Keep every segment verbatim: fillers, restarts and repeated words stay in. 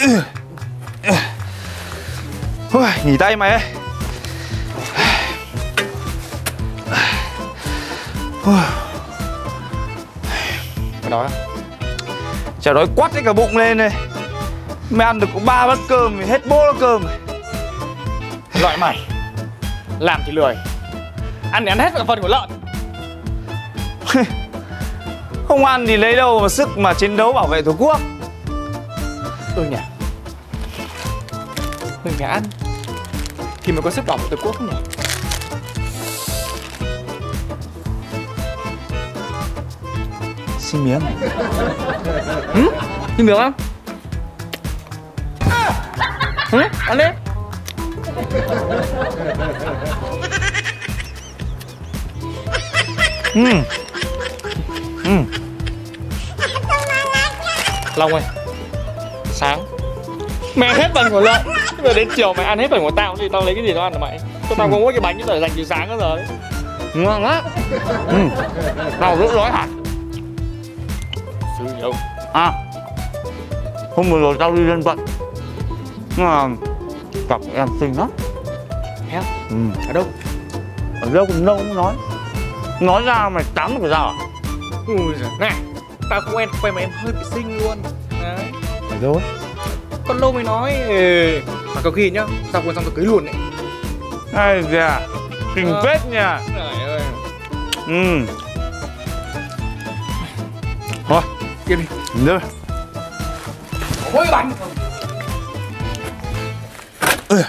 Ui, nghỉ tay mày ơi. Mày đói không? Chả đói quắt cái cả bụng lên này. Mày ăn được có ba bát cơm thì hết bố nó cơm. Loại mày làm thì lười, ăn thì ăn hết cả phần của lợn. Không ăn thì lấy đâu mà sức mà chiến đấu bảo vệ Tổ quốc. Ừ nhỉ. Mình phải ăn thì mới có sức bảo vệ Tổ quốc không nhỉ? Xin miếng. Ừ? Xin miếng không? Ừ? Ăn đi. Ừ. Ừ. Long ơi, sáng mày ăn hết phần của lợn, rồi đến chiều mày ăn hết phần của tao thì tao lấy cái gì tao ăn hả mày? Tao tao có mỗi cái bánh như tao dành từ sáng đến giờ đấy. Ngon lắm. Ừ. Tao rất đói hả? Sư gì đâu. À, hôm vừa rồi tao đi lên vận, nhưng mà gặp em xinh lắm. Thế á? Ừ. Ở đâu? Ở đâu cũng đâu cũng nói. Nói ra mày tắm được sao à? Ui giời, này, tao cũng quen quen mà em hơi bị xinh luôn. Đấy. Ở đâu ấy? Còn lâu mày nói. Ê, mà có khi nhá, tao quên xong tao cưới luôn đấy. Ai da, kinh Ờ. phết nha. Trời ơi. Ừ. Thôi, Kia đi. đưa. Có mỗi cái bánh không? Ừ.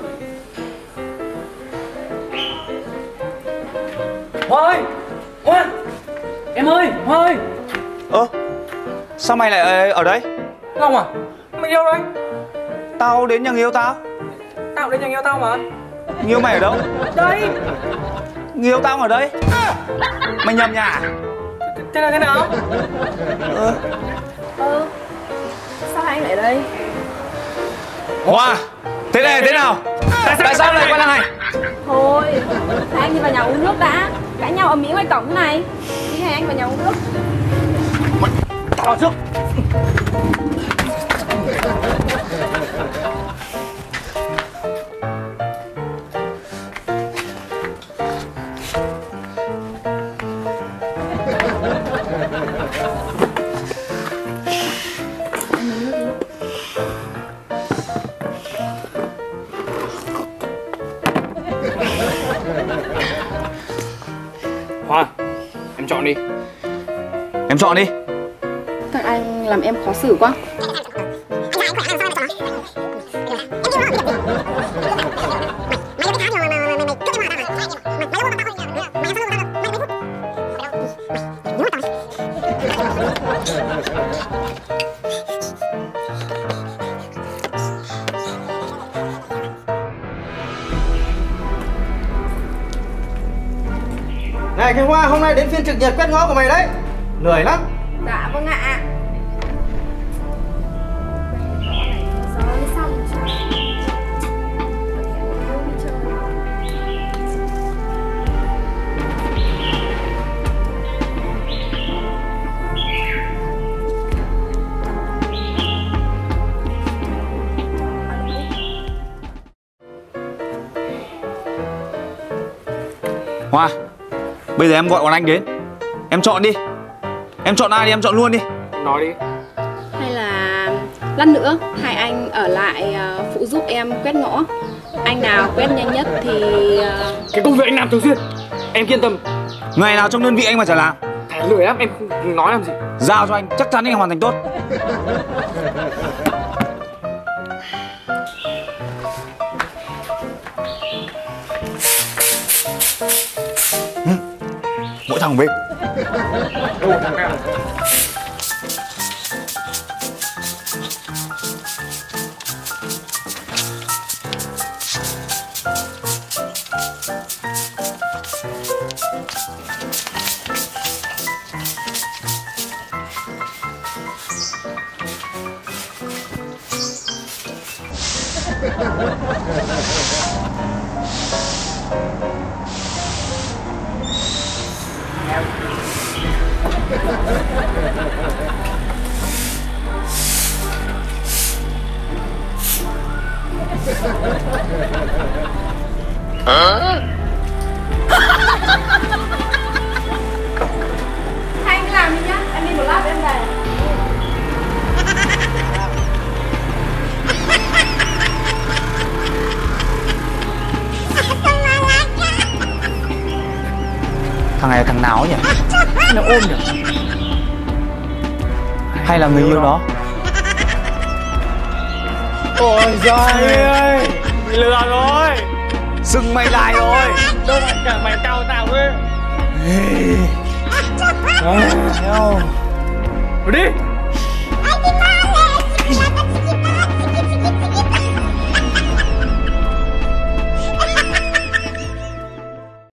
Hoa ơi! Hoa! Em ơi! Hoa ơi! Ơ, sao mày lại ở đây? Long à? Mày yêu đây? Tao đến nhà người yêu tao. Tao đến nhà yêu tao mà. Người yêu mày ở đâu? Đây! Người yêu tao ở đây. Mày nhầm nhà à? Thế là thế nào? Ờ. Ừ. Sao hai anh lại ở đây? Hoa, thế này thế nào? Tại sao lại qua này? Thôi, hai anh đi vào nhà uống nước đã. Cãi nhau ầm ĩ ngoài cổng thế này. Đi hai anh vào nhà uống nước. Tao trước. Hoa, em chọn đi. Em chọn đi. Các anh làm em khó xử quá. Này cái Hoa, hôm nay đến phiên trực nhật quét ngõ của mày đấy. Lười lắm. Dạ vâng ạ. Rồi xong chưa? Hoa, bây giờ em gọi bọn anh đến. Em chọn đi. Em chọn ai đi, em chọn luôn đi. Nói đi. Hay là lát nữa hai anh ở lại uh, phụ giúp em quét ngõ. Anh nào quét nhanh nhất thì uh... Cái công việc anh làm thường xuyên, em yên tâm. Ngày nào trong đơn vị anh mà chả làm. Thẻ lười lắm, em không nói làm gì. Giao cho anh, chắc chắn anh hoàn thành tốt. Ừ. Mỗi thằng bếp. Đâu thằng nào? Em. ハハハハハ。 Hãy subscribe cho kênh Ghiền Mì Gõ để không bỏ lỡ những video hấp dẫn. Hai anh làm đi nhá, em đi một lát em về. Thằng này là thằng nào ấy nhỉ? Nó ôm nhỉ? Hay là người yêu nó? Ôi giời ơi, bị lừa rồi. Dừng mày lại rồi. Đâu phải cả mày cao tao ấy. Ê. Theo. Đi. Anh đi nào?